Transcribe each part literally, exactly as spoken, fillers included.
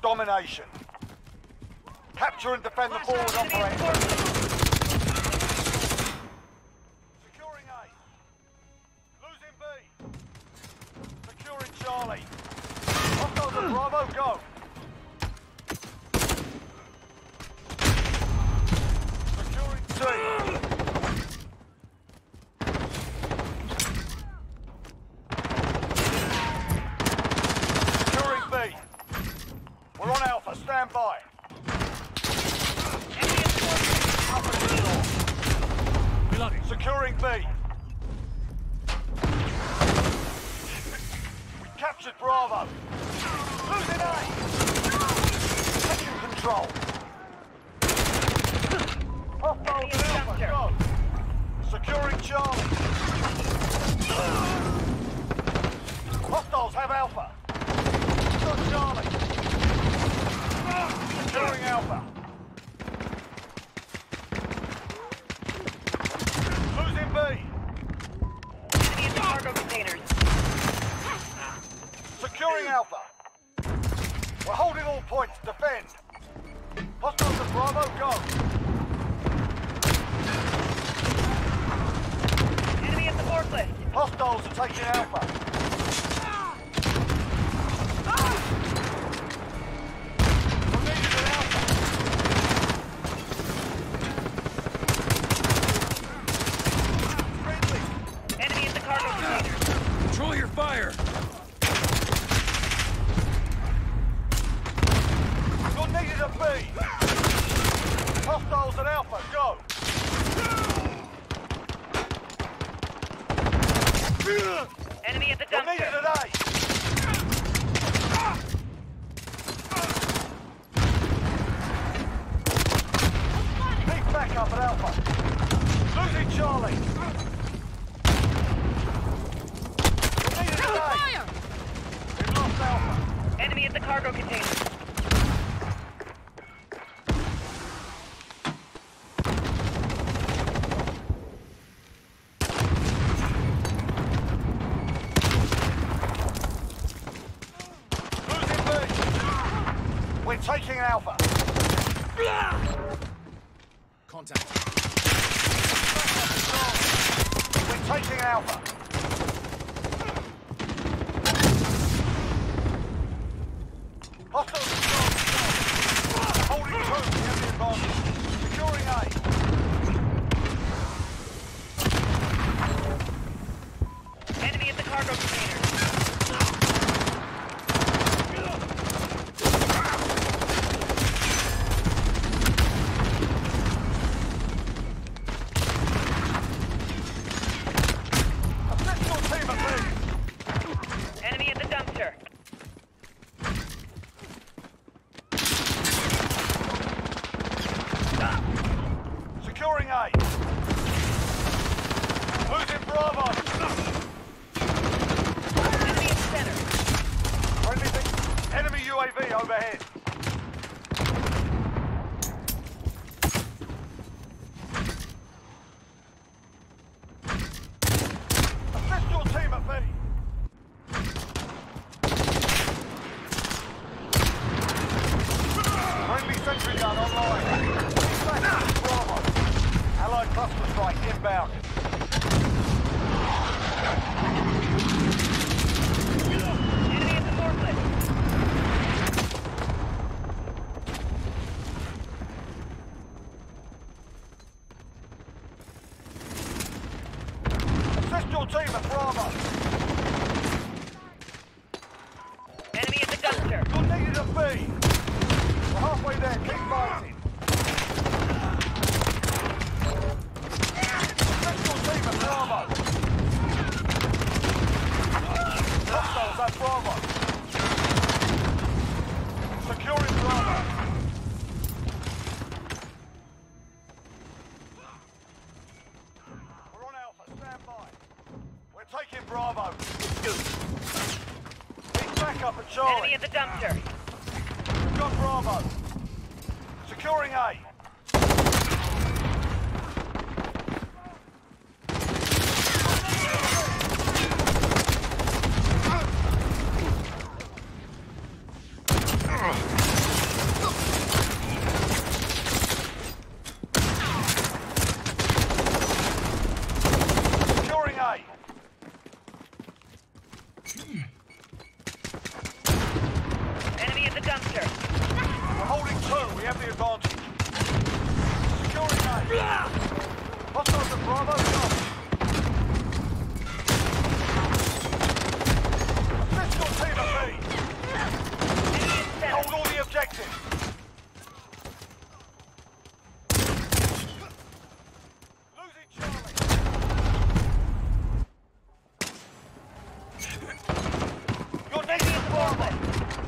domination. Capture and defend the forward operator. Securing A. Losing B. Securing Charlie. Hostiles at Bravo, go. Securing C. We're on Alpha, stand by. Reloading. Securing B. We captured Bravo. Losing A. Taking control. Hostiles at Alpha, go. Securing Charlie. Hostiles have Alpha. Got Charlie. Securing Alpha. Losing B. Enemy in the cargo containers. Securing Alpha. We're holding all points. Defend. Hostiles at Bravo, go. Enemy at the forklift. Hostiles are taking Alpha. Control your fire! You're needed at B! Hostiles at Alpha, go! Enemy at the You're needed dumpster. at A! Need backup at Alpha. Losing Charlie. Fire! We've lost Alpha. Enemy at the cargo containers. Losing B. We're taking Alpha. Contact. We're taking Alpha. Hostiles at holding two, we have the advantage. Securing A. Enemy at the cargo containers. Official team at B. Enemy at the dumpster. Securing A. Losing Bravo. Enemy at center. Friendly thing. Enemy U A V overhead. Assist your team at B. Friendly sentry gun online. Bravo. Allied cluster strike inbound. Enemy at the forklift. Assist your team at Bravo. Enemy at the dumpster. You're needed at B. We're halfway there. Keep fighting. Assist your team at Bravo. Hostiles at Bravo. Securing Bravo. We're on Alpha. Stand by. We're taking Bravo. Need backup at Charlie. Enemy at the dumpster. We've got Bravo. Securing A. have the advantage. Securing A. Hostiles at Bravo, go. Assist your team at B. Enemy in center. Hold all the objectives. Losing Charlie. You're Enemy next at to the Bravo. forklift.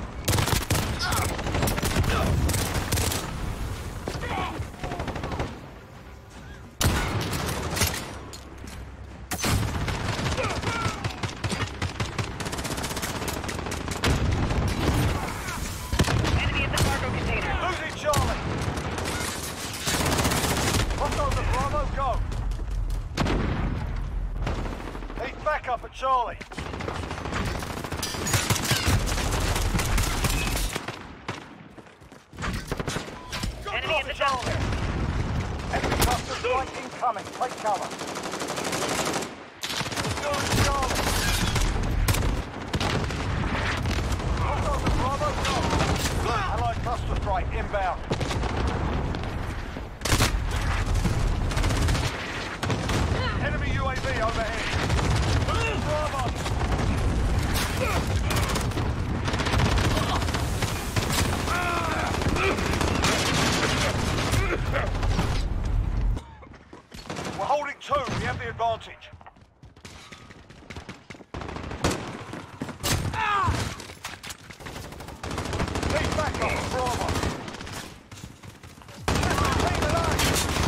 Enemy at the cargo container. Losing Charlie. Hostiles at Bravo, go. Need backup at Charlie. Enemy at the dumpster. Enemy cluster strike incoming. Take cover. Securing Charlie. Hostiles at Bravo, go. Allied cluster strike inbound. Enemy U A V overhead. Bravo. We're holding two. We have the advantage. Need backup at Bravo. Team alive.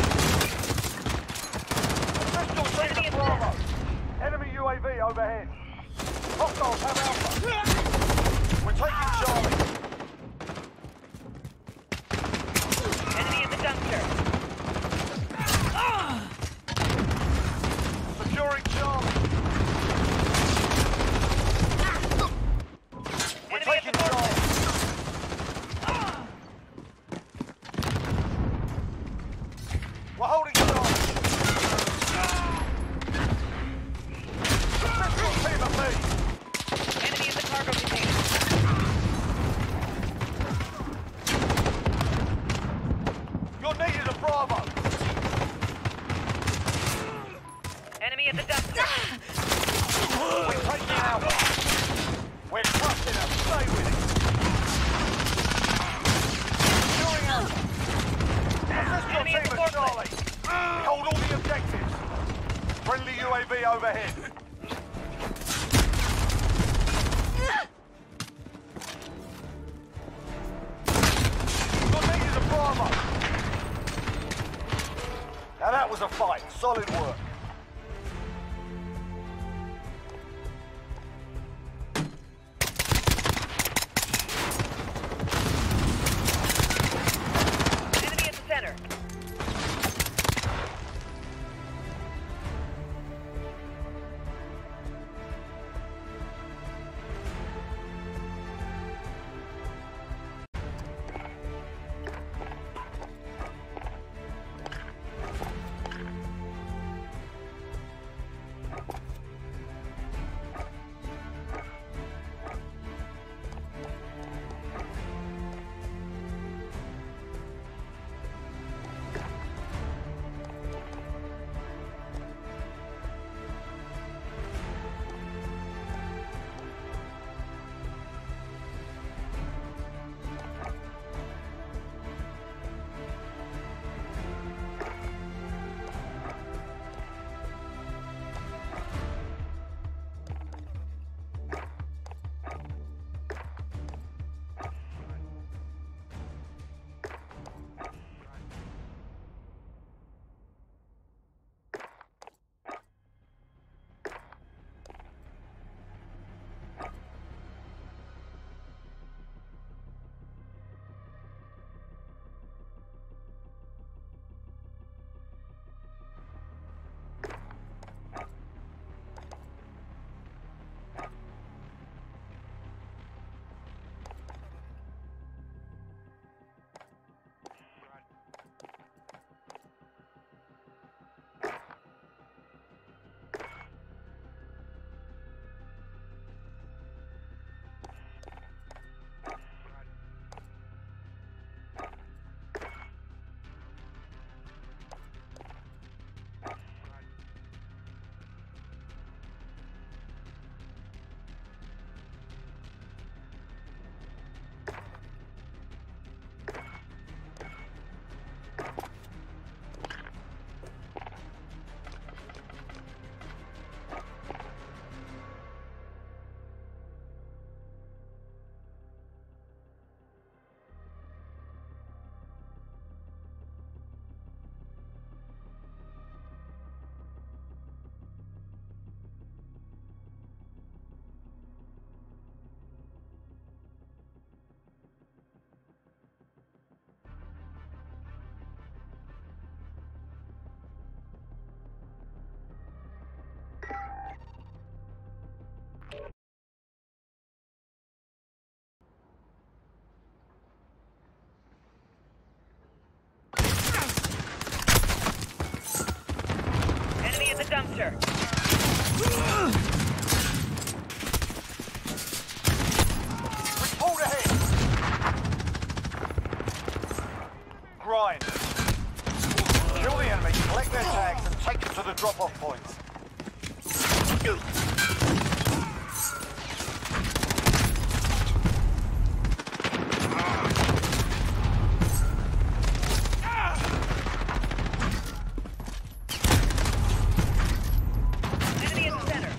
Pistol team Enemy at in Bravo. Enemy U A V overhead. Hostiles have Alpha. We're taking Charlie. Enemy at the dumpster. Securing Charlie. We're Enemy at taking the Charlie. forklift. We're holding Charlie. Pistol team at me. Enemy at the cargo container. You're needed at Bravo. Enemy at the dumpster. We're taking Alpha. We're trusting them. Stay with it. Securing Alpha. Assist your Enemy at team the at Charlie. We hold all the objectives. Friendly U A V overhead. You're needed at Bravo. Now that was a fight. Solid work. Enemy at the center. drop-off points. Enemy in the center.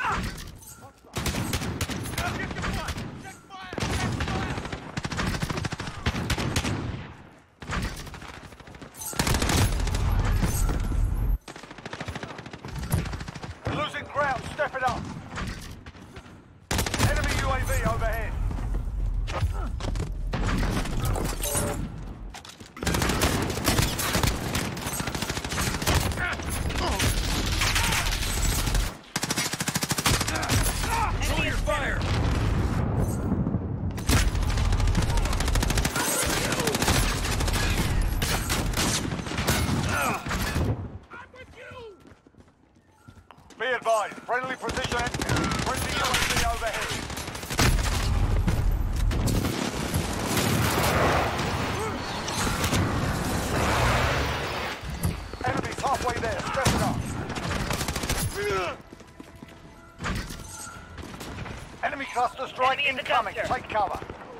We're losing ground. Step it up. Enemy U A V overhead. Control your fire! Be advised. Friendly precision. Friendly U A V overhead. Enemies halfway there. Step it up. Enemy cluster strike Enemy in the incoming. dumpster. Take cover.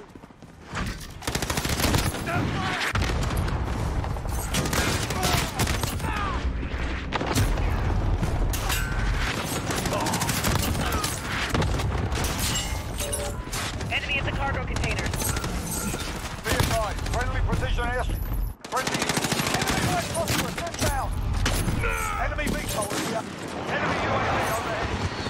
Enemy at the cargo containers. Be advised. Friendly precision air. Friendly. Enemy light phosphorus. Inbound. Enemy V TOL here. Enemy U A V overhead.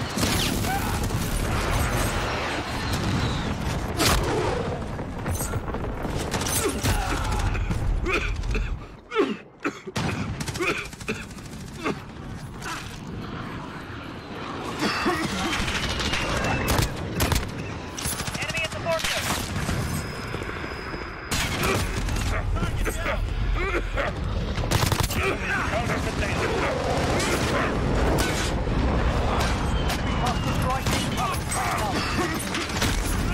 Enemy at the fortress. Cluster strike incoming. Take cover.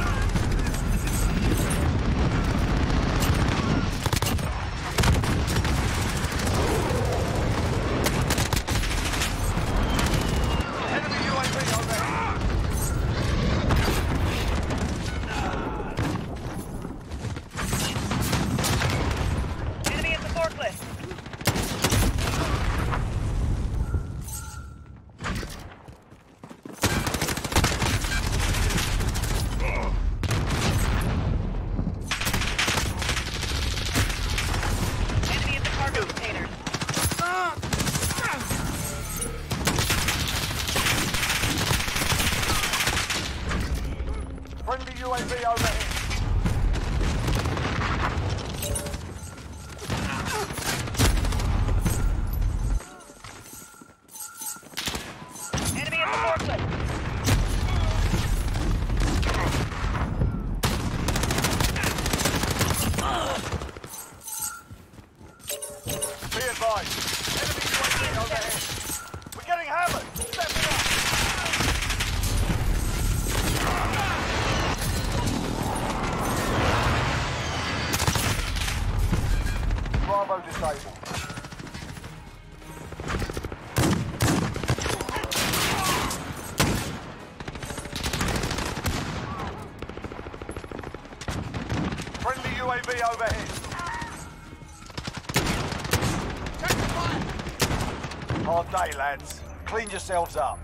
Enemy U A V overhead. Enemy at the forklift. Enemy at the cargo containers. Friendly U A V overhead. Enemy at the forklift. Be advised. Enemy U A V overhead. We're getting hammered. Step it up. Bravo disabled. Friendly U A V overhead. Hard day, lads. Clean yourselves up.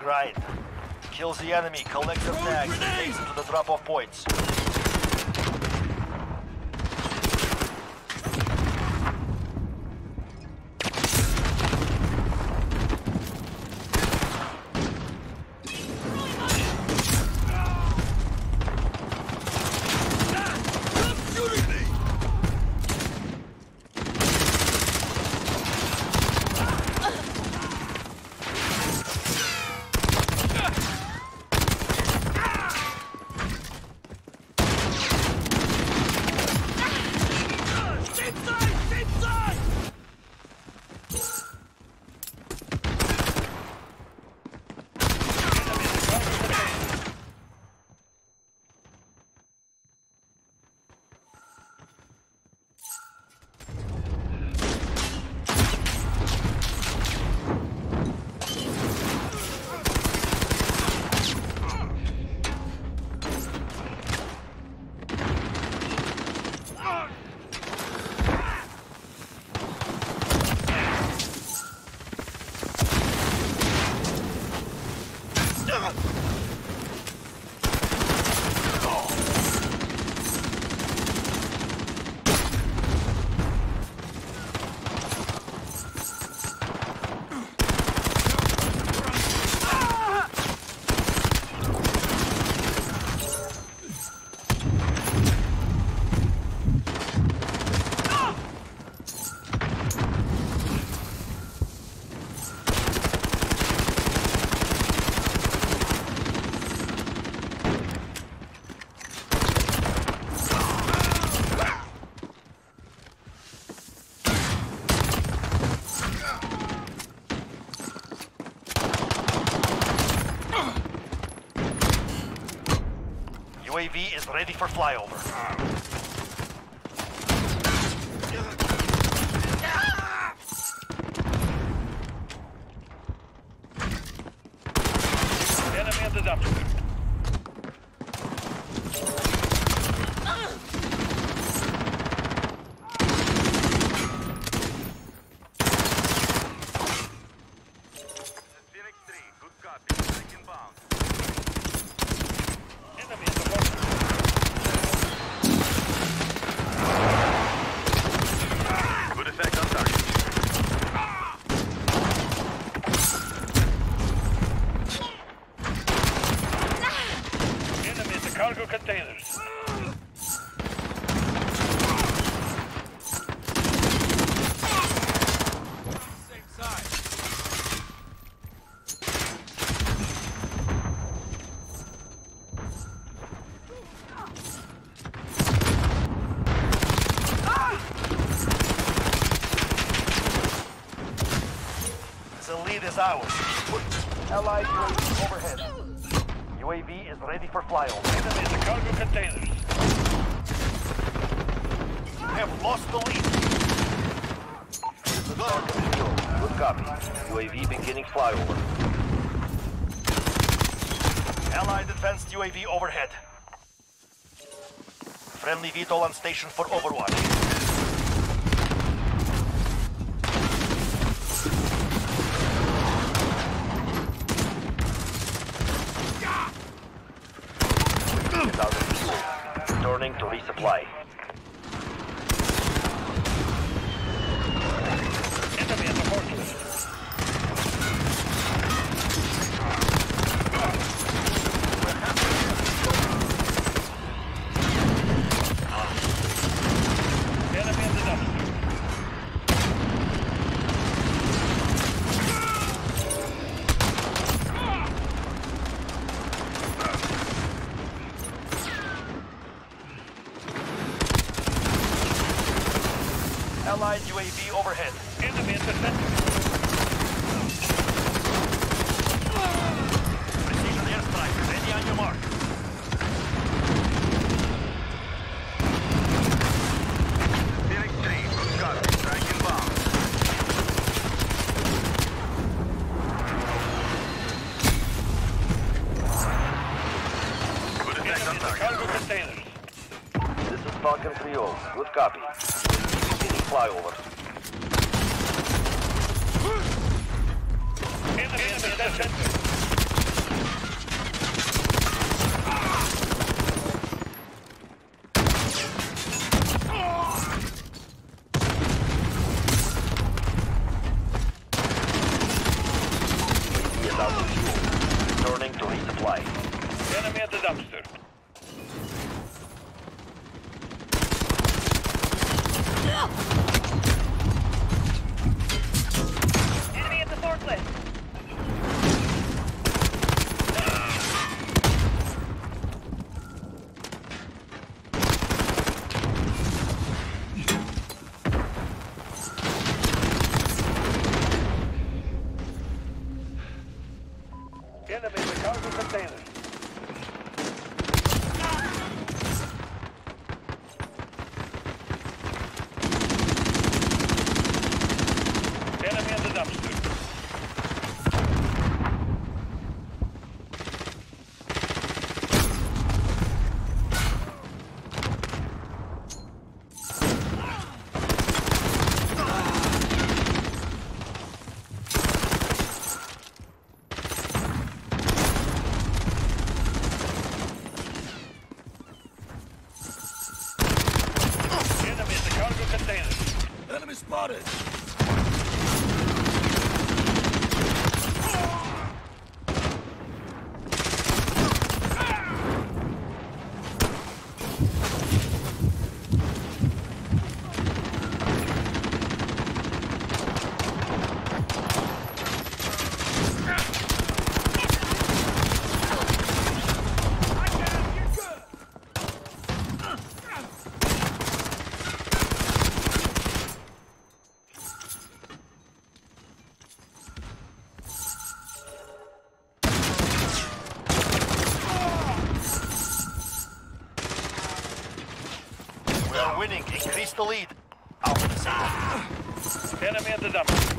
right. Kills the enemy, collects the tags, and takes them to the drop-off points. U A V is ready for flyover. Enemy at the dump. Phoenix three, good copy. Taking bound. Enemy at the water. Good effect on target. Enemy at the cargo containers. Same side. The lead is ours. Allied U A V overhead. U A V is ready for flyover. Enemy at the cargo containers. We have lost the lead. This is Falcon Zero. Good copy. U A V beginning flyover. Allied advanced U A V overhead. Friendly V TOL on station for overwatch. Returning to resupply. Enemy at the forklift. Enemy at the dumpster. Allied U A V overhead. Enemy at the center. Precision airstrike. Ready on your mark. Phoenix three, good copy. Striking bomb. Good effect on Enemy at the target. cargo containers. This is Falcon three oh. Good copy. Beginning flyover. Enemy at the center. at the dumpster. Enemy at the forklift. Enemy in the cargo containers. Enemy in the dumpster. Enemy in the cargo containers. Enemy spotted! We are winning. Increase the lead. Out. Enemy at the dumpster.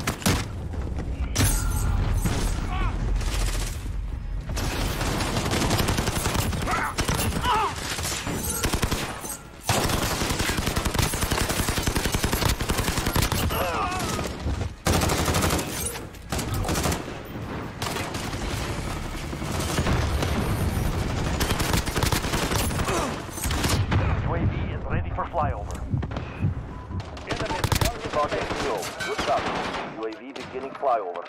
U A V is ready for flyover. Enemy in the cargo Target containers. fuel. Good copy. U A V beginning flyover.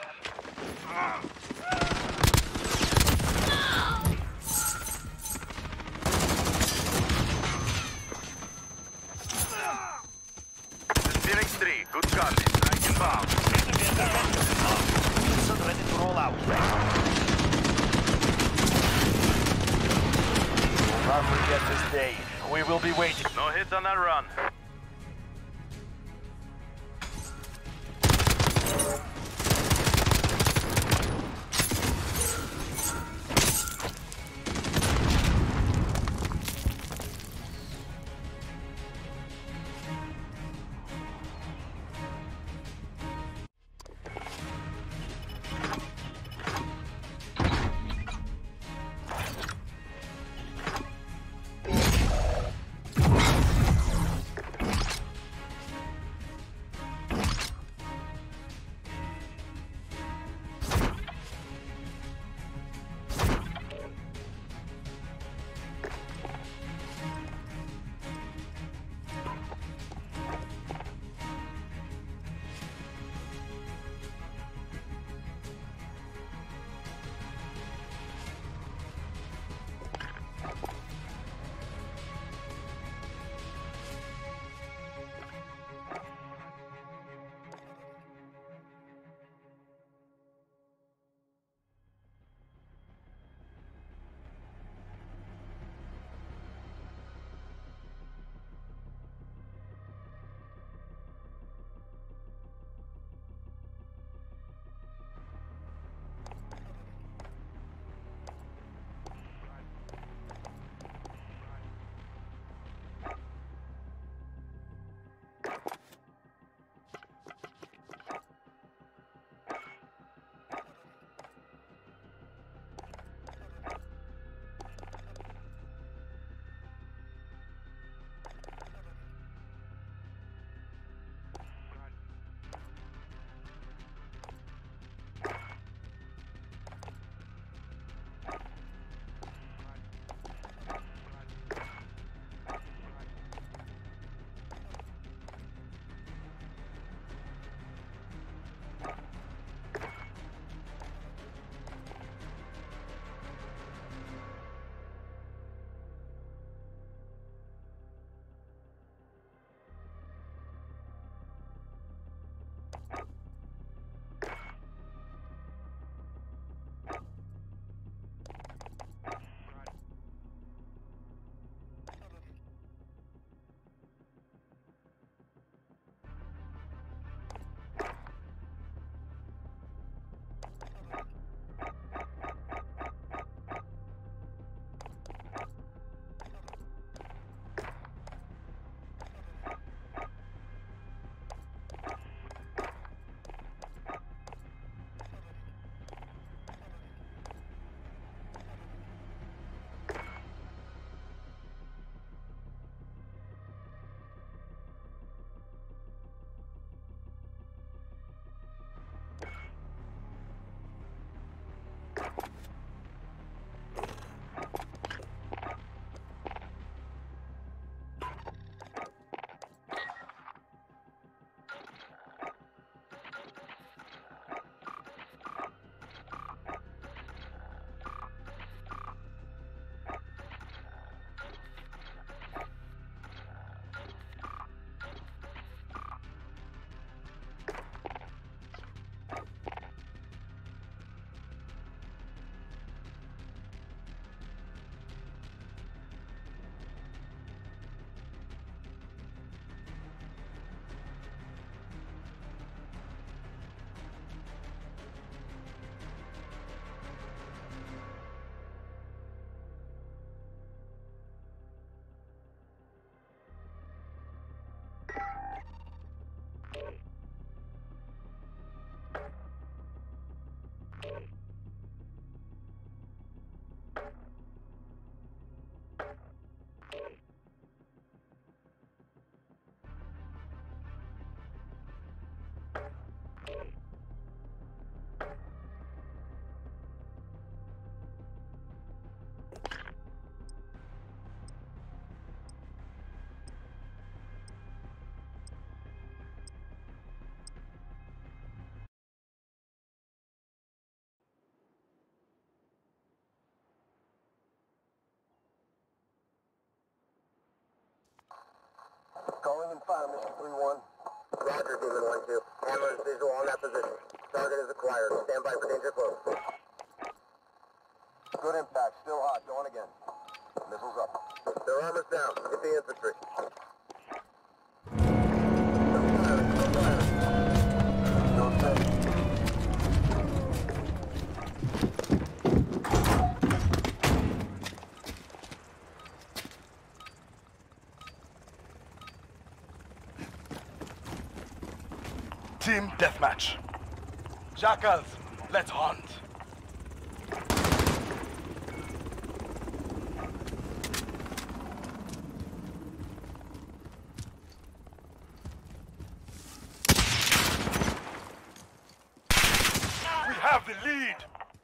Phoenix three. Good copy. Strike inbound. Enemy in the dumpster. Wilson ready to roll out. We'll not forget this day. We will be waiting. No hits on that run. and final, mission three one. Roger, Demon one two. Hammer is visual on that position. Target is acquired. Stand by for danger close. Good impact. Still hot. Going again. Missiles up. Their armor's down. Get the infantry. Still firing. Still firing. Still steady. Team deathmatch. Jackals, let's hunt. We have the lead.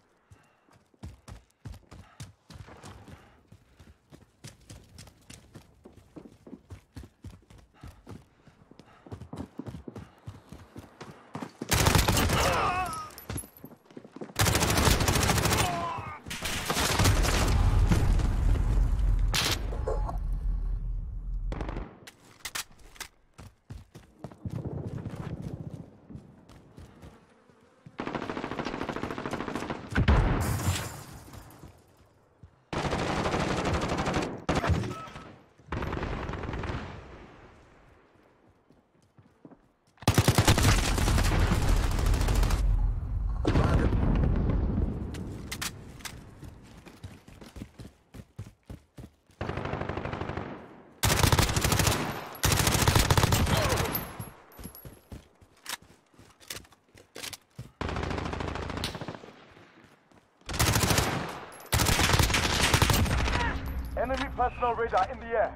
Enemy personal radar in the air.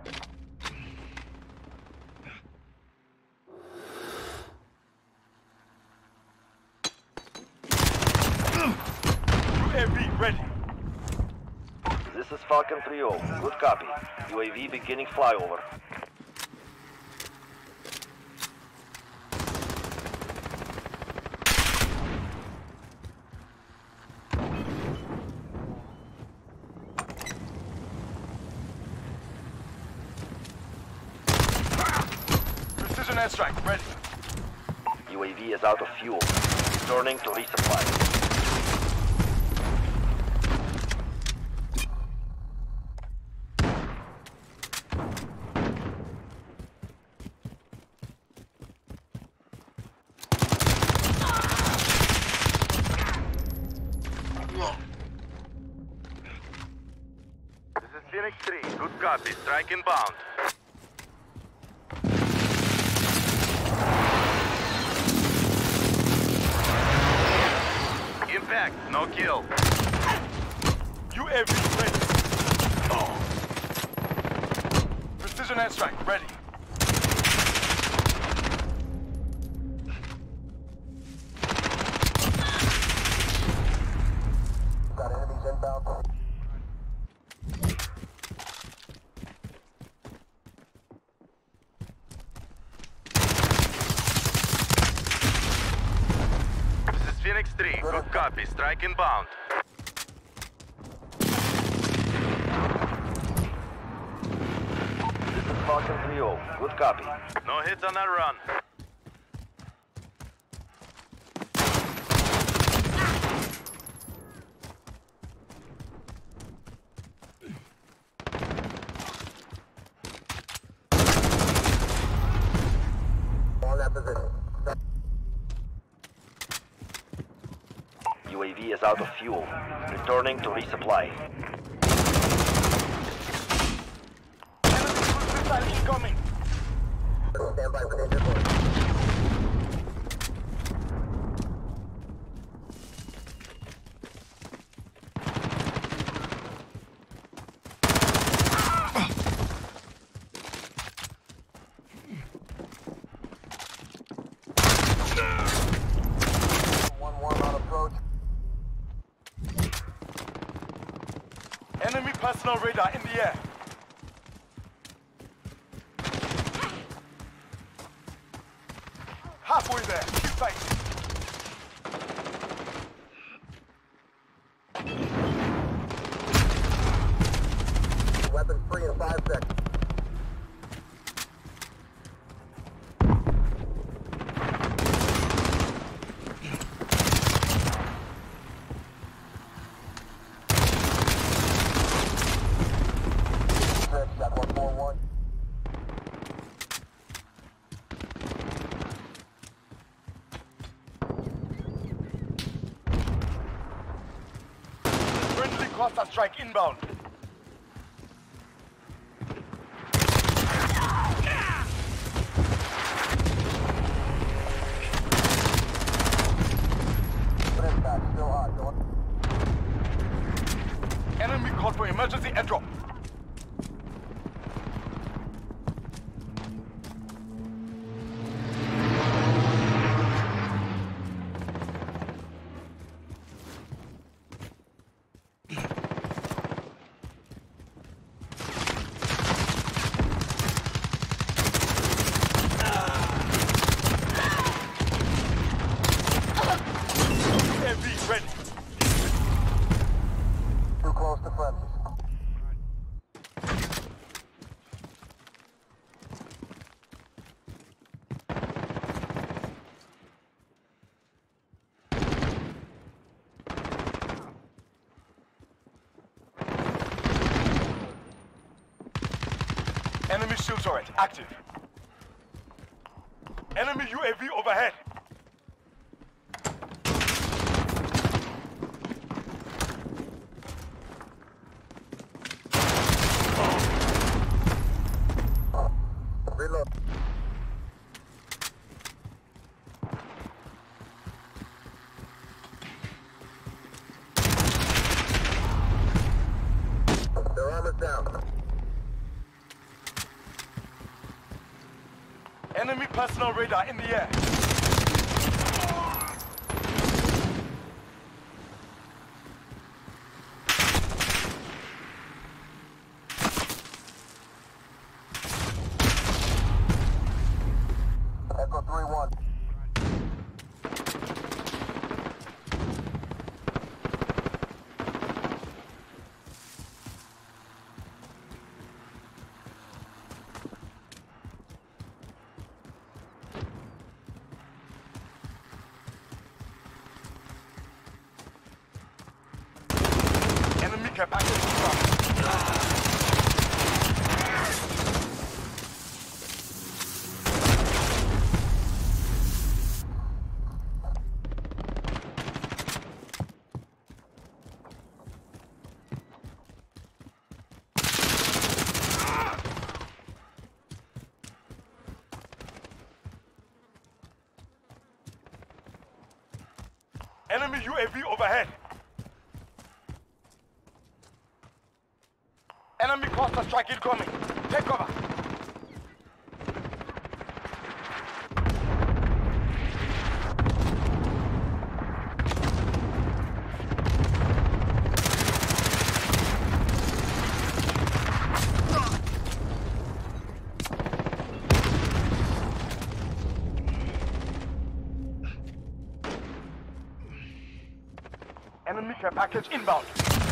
U A V ready. This is Falcon three oh. Good copy. U A V beginning flyover. Precision airstrike ready. U A V is out of fuel. Returning to resupply. This is Phoenix three. Good copy. Strike inbound. Impact. No kill. U A V ready. Oh. Precision airstrike ready. Got enemies inbound. This is Phoenix three. Good copy. Strike inbound. This is Falcon three oh. Good copy. No hits on that run. On that position. U A V is out of fuel. Returning to resupply. Enemy missile incoming. Stand by for danger close. One one on approach. Enemy personal radar in the air. Halfway there. Keep fighting. Weapons free in five seconds. cluster strike inbound. Enemy called for emergency airdrop. U A V ready. Too close to friendlies. Enemy shield turret active. Enemy U A V overhead. Reload. Their armor's down. Enemy personal radar in the air. Echo three one. Enemy care package inbound. Enemy U A V overhead. Enemy cluster strike incoming. Take cover. Enemy care package inbound.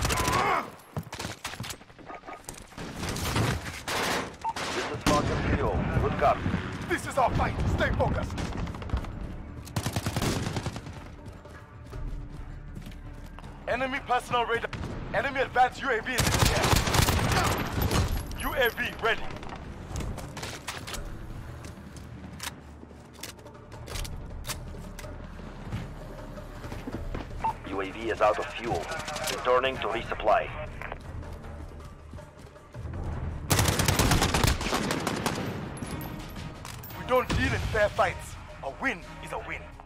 This is Falcon three oh. Good copy. This is our fight. Stay focused. Enemy personal radar. Enemy advanced U A V is in the air. U A V ready. U A V is out of fuel. Returning to resupply. We don't deal in fair fights. A win is a win.